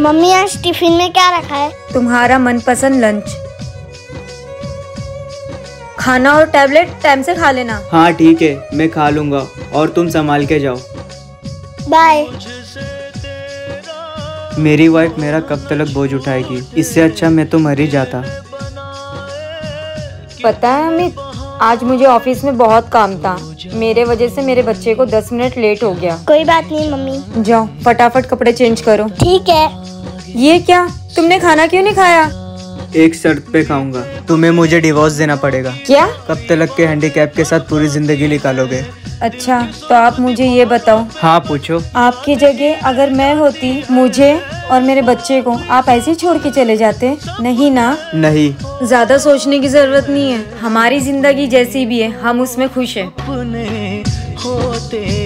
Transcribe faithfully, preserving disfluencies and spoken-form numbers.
Mummy आज tiffin में क्या रखा है? तुम्हारा मनपसंद लंच। खाना और टैबलेट टाइम से खा लेना। हाँ ठीक है, मैं खा लूँगा और तुम संभाल के जाओ। बाय। मेरी वाइफ मेरा कब तक बोझ उठाएगी, इससे अच्छा मैं तो मर ही जाता। पता है अमित, आज मुझे ऑफिस में बहुत काम था। मेरे वजह से मेरे बच्चे को दस मिनट लेट हो गया। कोई बात नहीं मम्मी। जाओ फटाफट कपड़े चेंज करो। ठीक है। ये क्या, तुमने खाना क्यों नहीं खाया? एक शर्त पे खाऊंगा, तुम्हें मुझे डिवोर्स देना पड़ेगा। क्या? कब तक के हैंडीकैप के साथ पूरी जिंदगी निकालोगे? अच्छा तो आप मुझे ये बताओ। हाँ पूछो। आपकी जगह अगर मैं होती, मुझे और मेरे बच्चे को आप ऐसे ही छोड़ के चले जाते? नहीं ना? नहीं। ज्यादा सोचने की जरूरत नहीं है। हमारी जिंदगी जैसी भी है, हम उसमें खुश हैं।